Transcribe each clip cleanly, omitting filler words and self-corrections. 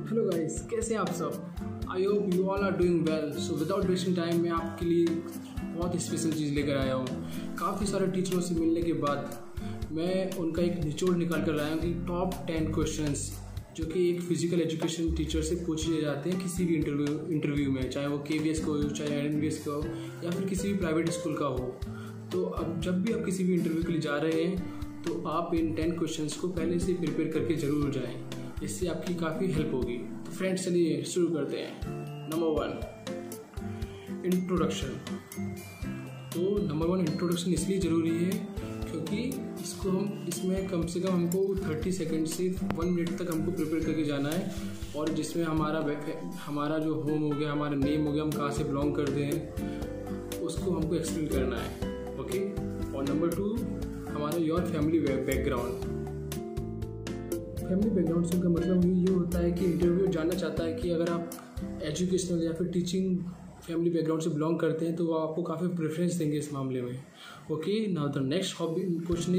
Hello guys, कैसे हैं आप सब। I hope you all are doing well. So without wasting time मैं आपके लिए बहुत स्पेशल चीज़ लेकर आया हूँ। काफ़ी सारे टीचरों से मिलने के बाद मैं उनका एक निचोड़ निकाल कर लाया हूँ कि टॉप 10 क्वेश्चंस जो कि एक फिजिकल एजुकेशन टीचर से पूछे जाते हैं किसी भी इंटरव्यू में, चाहे वो KVS का हो, चाहे NVS का हो, या फिर किसी भी प्राइवेट स्कूल का हो। तो अब जब भी आप किसी भी इंटरव्यू के लिए जा रहे हैं तो आप इन 10 क्वेश्चंस को पहले से प्रिपेयर करके ज़रूर जाएं। इससे आपकी काफ़ी हेल्प होगी। तो फ्रेंड्स, चलिए शुरू करते हैं। Number 1, introduction. तो नंबर 1 इंट्रोडक्शन इसलिए ज़रूरी है क्योंकि इसमें कम से कम हमको 30 सेकेंड से 1 मिनट तक हमको प्रिपेयर करके जाना है, और जिसमें हमारा जो होम हो गया, हमारा नेम हो गया, हम कहाँ से बिलोंग करते हैं, उसको हमको एक्सप्लेन करना है। ओके। और नंबर 2, हमारा your family background. Family background से का मतलब ये होता है कि इंटरव्यू जानना चाहता है कि अगर आप एजुकेशनल या फिर टीचिंग फैमिली बैकग्राउंड से बिलोंग करते हैं तो वो आपको काफ़ी प्रेफरेंस देंगे इस मामले में। Okay, now the next question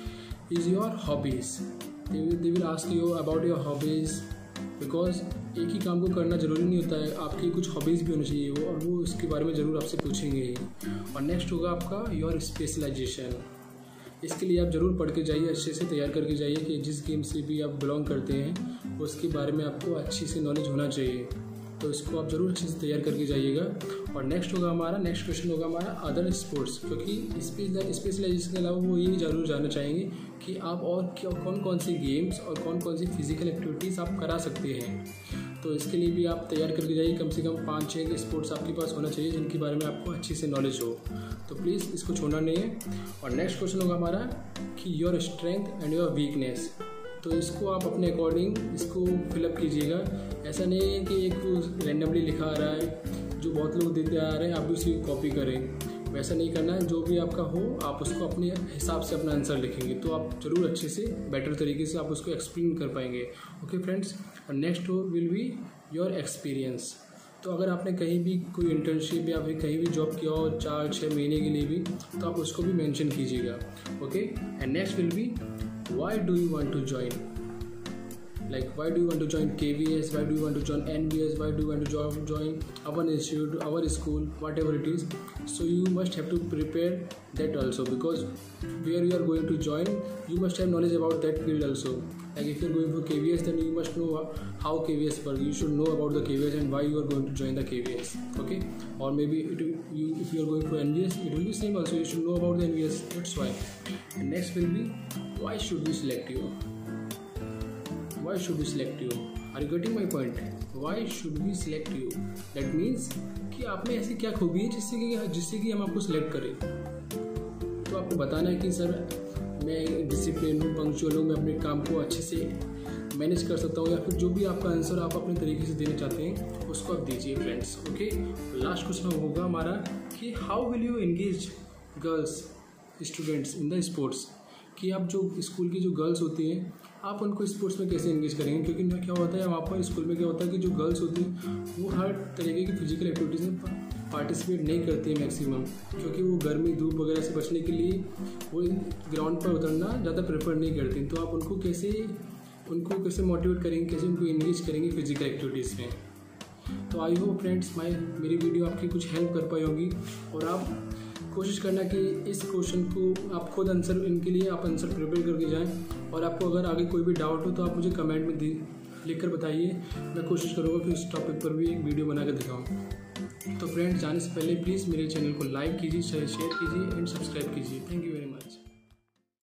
is your hobbies. They will ask you about your hobbies, because एक ही काम को करना ज़रूरी नहीं होता है, आपकी कुछ हॉबीज़ भी होनी चाहिए वो, और वो इसके बारे में ज़रूर आपसे पूछेंगे ही। और नेक्स्ट होगा आपका योर स्पेशलाइजेशन। इसके लिए आप ज़रूर पढ़ के जाइए, अच्छे से तैयार करके जाइए कि जिस गेम से भी आप बिलोंग करते हैं उसके बारे में आपको अच्छी से नॉलेज होना चाहिए। तो इसको आप ज़रूर अच्छे से तैयार करके जाइएगा। और नेक्स्ट क्वेश्चन होगा हमारा अदर स्पोर्ट्स, क्योंकि स्पेशलाइजेशन के अलावा वो ये ज़रूर जानना चाहेंगे कि आप और कौन कौन सी गेम्स और कौन कौन सी फिजिकल एक्टिविटीज़ आप करा सकते हैं। तो इसके लिए भी आप तैयार करके जाइए। कम से कम 5-6 स्पोर्ट्स आपके पास होना चाहिए जिनके बारे में आपको अच्छी से नॉलेज हो। तो प्लीज़ इसको छोड़ना नहीं है। और नेक्स्ट क्वेश्चन होगा हमारा कि your strength and your weakness. तो इसको आप अपने अकॉर्डिंग इसको फिलअप कीजिएगा। ऐसा नहीं है कि एक रैंडमली लिखा आ रहा है जो बहुत लोग देते आ रहे हैं, आप भी उसी को कॉपी करें। वैसा नहीं करना है। जो भी आपका हो आप उसको अपने हिसाब से अपना आंसर लिखेंगे तो आप ज़रूर अच्छे से बेटर तरीके से आप उसको एक्सप्लेन कर पाएंगे। Okay friends. और next will be your experience. तो अगर आपने कहीं भी कोई इंटर्नशिप या फिर कहीं भी जॉब किया हो 4-6 महीने के लिए भी, तो आप उसको भी मेंशन कीजिएगा। Okay. And next will be why do you want to join, like why do you want to join KVS, why do you want to join NVS, why do you want to join our institute, our school, whatever it is. So you must have to prepare that also, because where you are going to join you must have knowledge about that field also. Like if you are going for KVS, then you must know how KVS work. You should know about the KVS and why you are going to join the KVS. Okay. Or maybe if you are going for NVS, it will be same also. You should know about the NVS. That's why. And next will be why should we select you. Why should we select you? Are you getting my point? Why should we select you? That means कि आप में ऐसी क्या खूबी है जिससे कि हम आपको सिलेक्ट करें। तो आपको बताना है कि सर मैं डिसिप्लिन हूँ, पंक्चुअल हूँ, मैं अपने काम को अच्छे से मैनेज कर सकता हूँ, या फिर जो भी आपका आंसर आप अपने तरीके से देना चाहते हैं उसको आप दीजिए फ्रेंड्स। ओके। लास्ट क्वेश्चन होगा हमारा कि how will you engage girls students in the sports. कि आप जो स्कूल की जो गर्ल्स होती हैं आप उनको स्पोर्ट्स में कैसे एंगेज करेंगे, क्योंकि क्या होता है वहाँ पर स्कूल में क्या होता है कि जो गर्ल्स होती हैं वो हर तरीके की फिजिकल एक्टिविटीज़ में पार्टिसिपेट नहीं करती है मैक्सिमम, क्योंकि वो गर्मी धूप वगैरह से बचने के लिए वो ग्राउंड पर उतरना ज़्यादा प्रेफर नहीं करती। तो आप उनको कैसे मोटिवेट करेंगे, कैसे उनको एंगेज करेंगे फिजिकल एक्टिविटीज़ में। तो आई होप फ्रेंड्स मेरी वीडियो आपकी कुछ हेल्प कर पाई होगी। और आप कोशिश करना कि इस क्वेश्चन को आप खुद आंसर इनके लिए आप आंसर प्रिपेयर करके जाएं। और आपको अगर आगे कोई भी डाउट हो तो आप मुझे कमेंट में लिख कर बताइए। मैं कोशिश करूँगा कि इस टॉपिक पर भी एक वीडियो बना कर दिखाऊँ। तो फ्रेंड्स, जाने से पहले प्लीज़ मेरे चैनल को लाइक कीजिए, शेयर कीजिए एंड सब्सक्राइब कीजिए। Thank you very much.